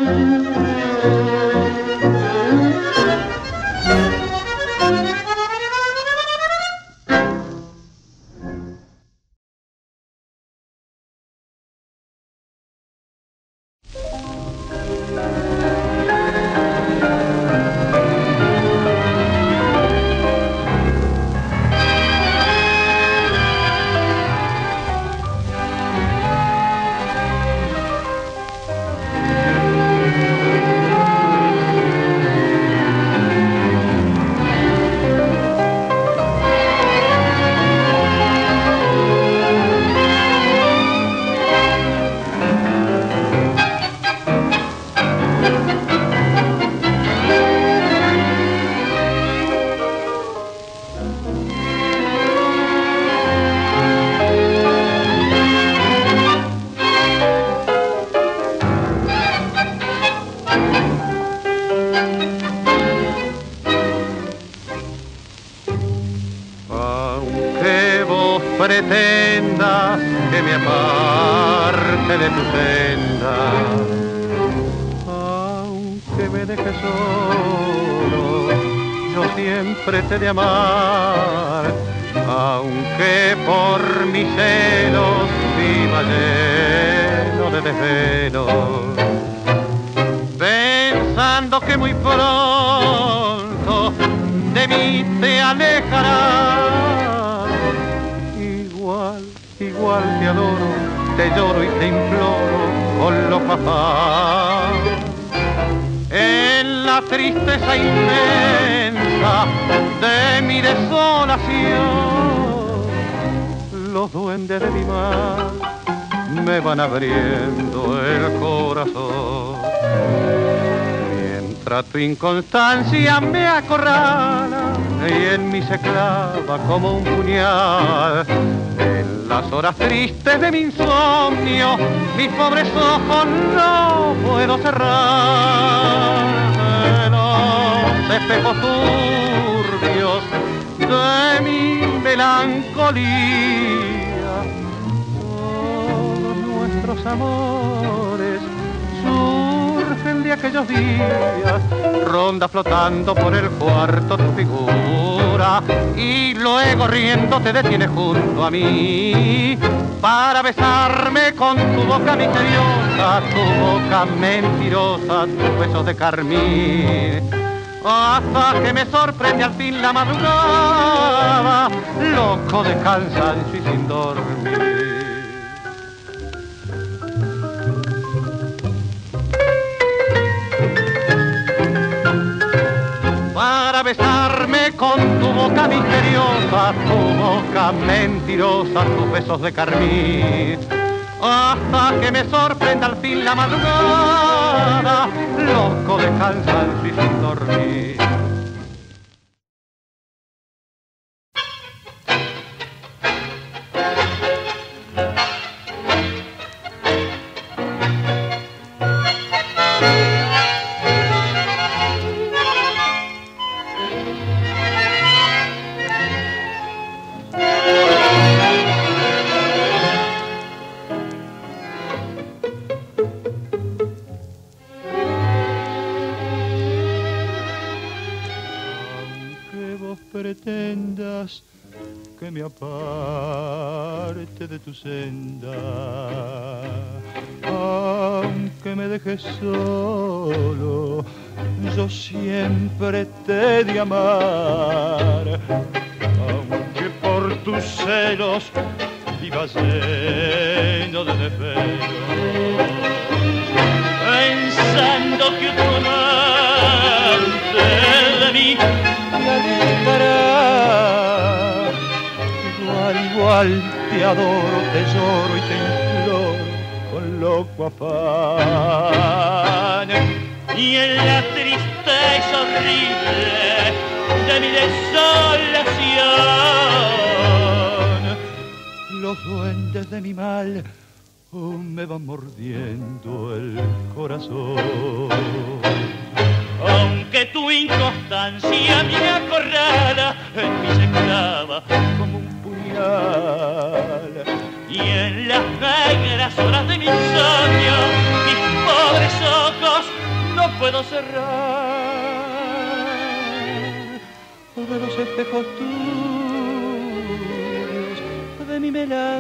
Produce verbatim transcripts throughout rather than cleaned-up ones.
pretendas que me aparte de tu senda, aunque me dejes solo, yo siempre te he de amar, aunque por mis celos viva lleno de desvelos, pensando que muy pronto de mí te alejarás. Igual, igual te adoro, te lloro y te imploro con loco afán. En la tristeza inmensa de mi desolación, los duendes de mi mar me van abriendo el corazón. Mientras tu inconstancia me acorrala y en mí se clava como un puñal, en las horas tristes de mi insomnio mis pobres ojos no puedo cerrar. En los espejos turbios de mi melancolía, todos nuestros amores surgen de aquellos días. Ronda flotando por el cuarto tu figura y luego riendo te detienes junto a mí para besarme con tu boca misteriosa, tu boca mentirosa, tus besos de carmín. Hasta que me sorprende al fin la madrugada, loco de cansancio y sin dormir. Para besarme con tu boca misteriosa, tu boca mentirosa, tus besos de carmín, hasta que me sorprenda al fin la madrugada, loco de cansancio y sin dormir. Pretendas que me aparte de tu senda, aunque me dejes solo, yo siempre te he de amar, aunque por tus celos vivas lleno de desvelos, pensando que otro amante de mí te alejará. Igual, igual te adoro, te lloro y te imploro con loco afán. Y en la tristeza horrible de mi desolación, los duendes de mi mal oh, me van mordiendo el corazón. Aunque tu inconstancia me acorrala, en mí se clava como un puñal. Y en las negras horas de mi insomnio, mis pobres ojos no puedo cerrar de los espejos tuyos, de mi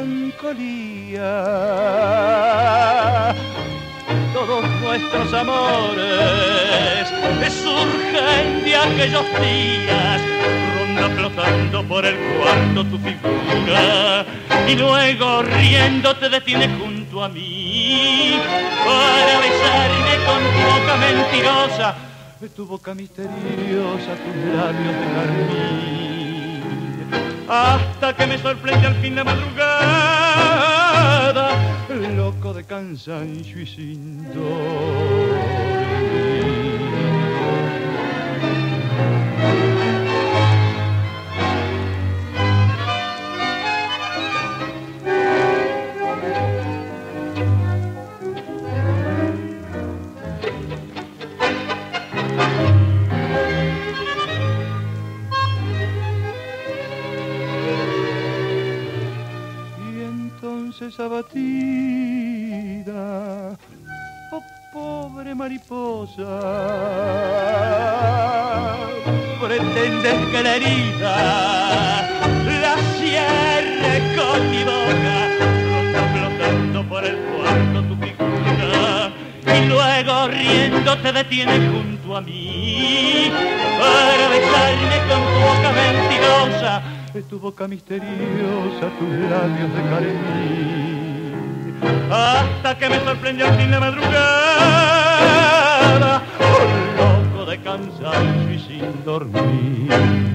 melancolía. Todos nuestros amores surgen de aquellos días, ronda flotando por el cuarto tu figura, y luego riendo te detienes junto a mí para besarme con tu boca mentirosa, tu boca misteriosa, tus labios de carmín, hasta que me sorprende al fin la madrugada, loco de cansancio y sin dormir. Abatida, oh pobre mariposa, pretendes que la herida la cierre con mi boca, ronda flotando por el cuarto tu figura, y luego riendo te detienes junto a mí para besarme con tu boca mentirosa, tu boca misteriosa, tus labios de carmín, hasta que me sorprende al fin la madrugada, un loco de cansancio y sin dormir.